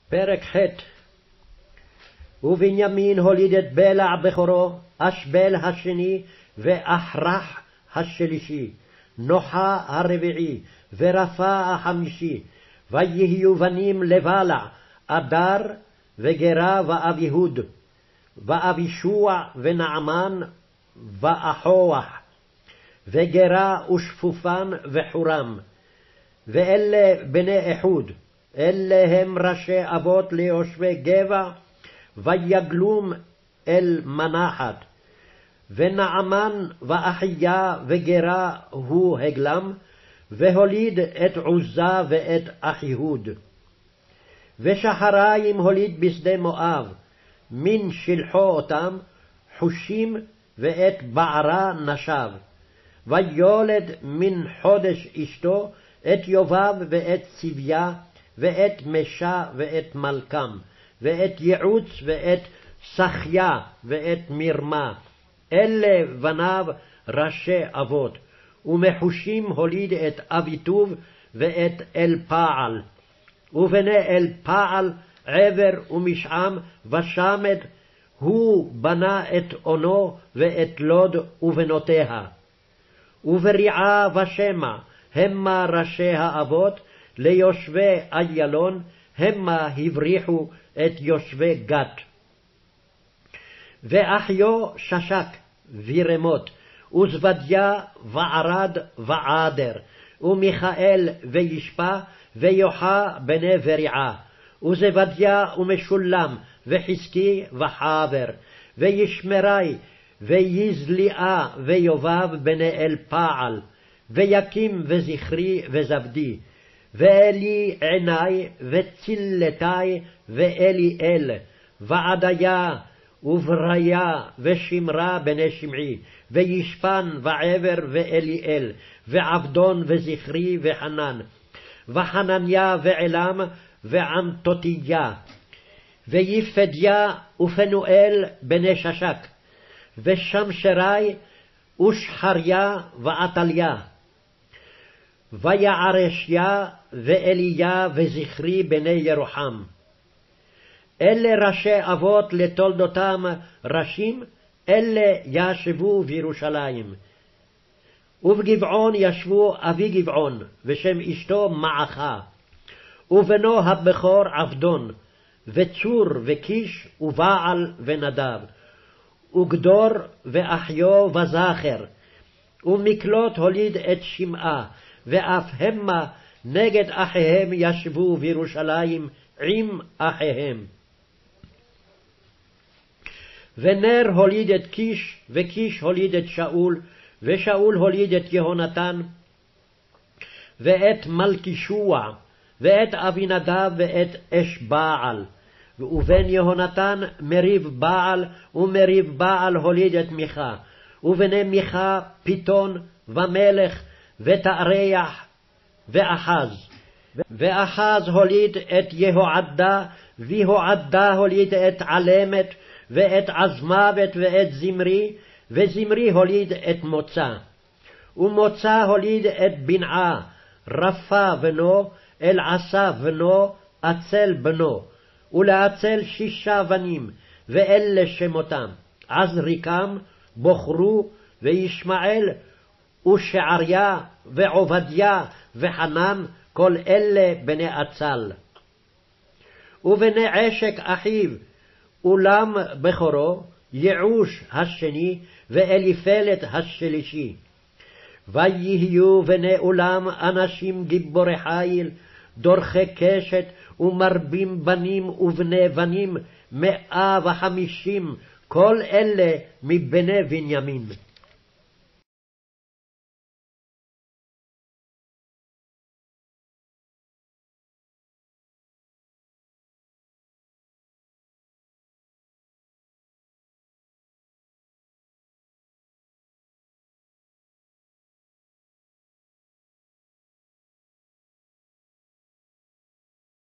פרק ח' ובנימין הוליד את בלע בכורו, אשבל השני, ואחרח השלישי, נוחה הרביעי, ורפא החמישי. ויהיו בנים לבלע, אדר וגרה ואביהוד, ואבישוע ונעמן ואחוח, וגרה ושפופן וחורם. ואלה בני איחוד, אלה הם ראשי אבות ליושבי גבע, ויגלום אל מנחת. ונעמן ואחיה וגרה הוא הגלם, והוליד את עוזה ואת אחיהוד. ושחריים הוליד בשדה מואב, מן שלחו אותם, חושים ואת בערה נשב. ויולד מן חודש אשתו את יובב ואת צביה, ואת משה ואת מלכם, ואת יעוץ ואת סחיה ואת מרמה. אלה בניו ראשי אבות. ומחושים הוליד את אביטוב ואת אלפעל. ובני אלפעל עבר ומשעם ושמד, הוא בנה את אונו ואת לוד ובנותיה. ובריעה ושמע המה ראשי האבות, ליושבי איילון המה הבריחו את יושבי גת. ואחיו ששק וירמות, וזבדיה וערד ועדר, ומיכאל וישפה, ויוחה בני בריעה, וזבדיה ומשולם, וחזקי וחבר, וישמרי, ויזליעה, ויובב בני אלפעל, ויקים וזכרי וזבדי, ואלי עיני, וצילתי, ואליאל, ועדיה, ובריה, ושמרה בני שמעי, וישפן ועבר ואליאל, ועבדון וזכרי וחנן, וחנניה ועלם ועמתותיה, ויפדיה ופנואל בני ששק, ושמשרי ושחריה ועתליה, ויערשיה ואליה וזכרי בני ירוחם. אלה ראשי אבות לתולדותם ראשים, אלה ישבו בירושלים. ובגבעון ישבו אבי גבעון, ושם אשתו מעכה, ובנו הבכור עבדון, וצור וקיש ובעל ונדב, וגדור ואחיו וזכר. ומקלות הוליד את שמעה, ואף המה נגד אחיהם ישבו בירושלים עם אחיהם. ונר הוליד את קיש, וקיש הוליד את שאול, ושאול הוליד את יהונתן, ואת מלכישוע, ואת אבינדב, ואת אש בעל. ובן יהונתן מריב בעל, ומריב בעל הוליד את מיכה. ובני מיכה פיתון ומלך ותאריח ואחז. ואחז הוליד את יהועדה, ויהועדה הוליד את עלמת, ואת עזמוות ואת זמרי, וזמרי הוליד את מוצא. ומוצא הוליד את בנעה, רפה בנו, אלעשה בנו, עצל בנו, ולעצל 6 בנים, ואלה שמותם, עזריקם, בוחרו, וישמעאל, ושעריה, ועובדיה, וחנן, כל אלה בני עצל. ובני עשק אחיו, אולם בכורו, יעוש השני, ואליפלת השלישי. ויהיו בני אולם אנשים גיבורי חיל, דורכי קשת, ומרבים בנים ובני בנים, 150, כל אלה מבני בנימין.